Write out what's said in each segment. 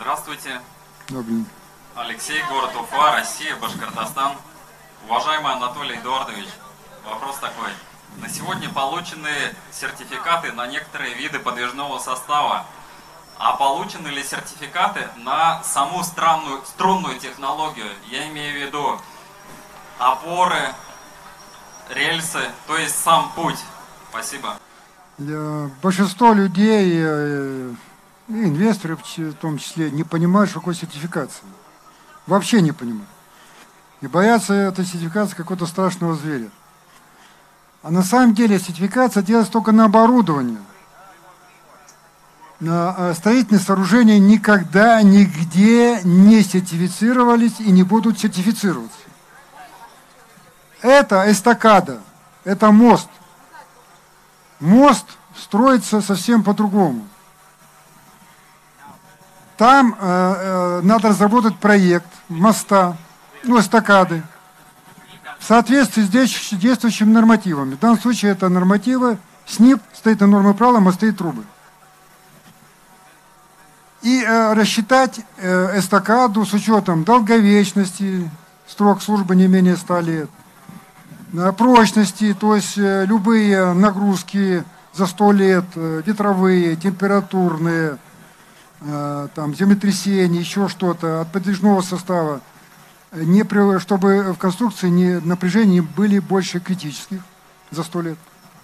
Здравствуйте. Добрый день. Алексей, город Уфа, Россия, Башкортостан. Уважаемый Анатолий Эдуардович, вопрос такой. На сегодня получены сертификаты на некоторые виды подвижного состава. А получены ли сертификаты на саму струнную технологию? Я имею в виду опоры, рельсы, то есть сам путь. Спасибо. Большинство людей, инвесторы в том числе, не понимают, что такое сертификация. Вообще не понимают. И боятся этой сертификации какого-то страшного зверя. А на самом деле сертификация делается только на оборудование. На строительные сооружения никогда, нигде не сертифицировались и не будут сертифицироваться. Это эстакада, это мост. Мост строится совсем по-другому. Там надо разработать проект моста, эстакады, в соответствии с действующими нормативами. В данном случае это нормативы СНИП, стоит на нормы правила, мосты и трубы. И рассчитать эстакаду с учетом долговечности, срок службы не менее 100 лет, прочности, то есть любые нагрузки за 100 лет, ветровые, температурные, там, землетрясения, еще что-то, от подвижного состава, чтобы в конструкции напряжения были больше критических за 100 лет.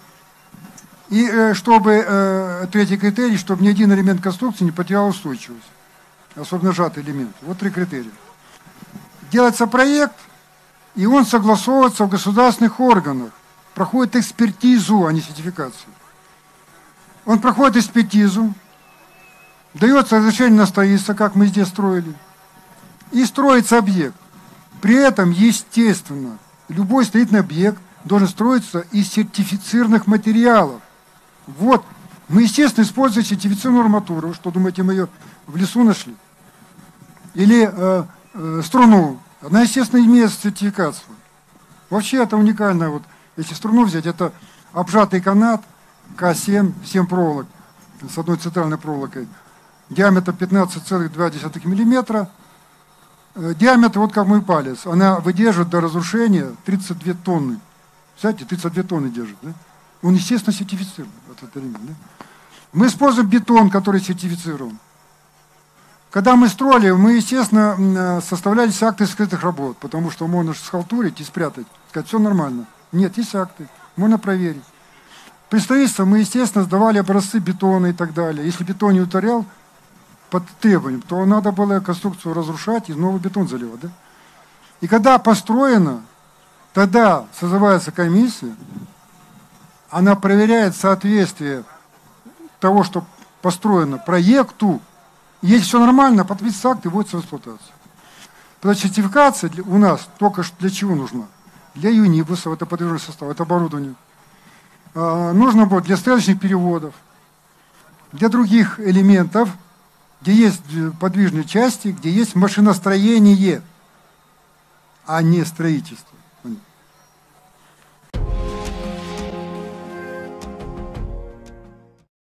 И чтобы, третий критерий, чтобы ни один элемент конструкции не потерял устойчивость, особенно сжатый элемент. Вот 3 критерия. Делается проект, и он согласовывается в государственных органах, проходит экспертизу, а не сертификацию. Он проходит экспертизу, дается разрешение на строительство, как мы здесь строили, и строится объект. При этом, естественно, любой строительный объект должен строиться из сертифицированных материалов. Вот, мы, естественно, используем сертифицированную арматуру. Что, думаете, мы ее в лесу нашли? Или струну. Она, естественно, имеет сертификацию. Вообще это уникально. Вот, если струну взять, это обжатый канат К7, 7 проволок с одной центральной проволокой. Диаметр 15,2 мм. Диаметр, вот как мой палец. Она выдерживает до разрушения 32 тонны. Знаете, 32 тонны держит. Да? Он, естественно, сертифицирован. Этот элемент, да? Мы используем бетон, который сертифицирован. Когда мы строили, мы, естественно, составляли акты скрытых работ, потому что можно схалтурить и спрятать, сказать, все нормально. Нет, есть акты, можно проверить. При строительстве мы, естественно, сдавали образцы бетона и так далее. Если бетон не уторял под требованием, то надо было конструкцию разрушать и новый бетон заливать. Да? И когда построено, тогда созывается комиссия, она проверяет соответствие того, что построено, проекту. Если все нормально, подписывается акт и вводится в эксплуатацию. Потому что сертификация у нас только для чего нужна? Для юнибусов, это подвижный состав, это оборудование. Нужно будет для стрелочных переводов, для других элементов, где есть подвижные части, где есть машиностроение, а не строительство.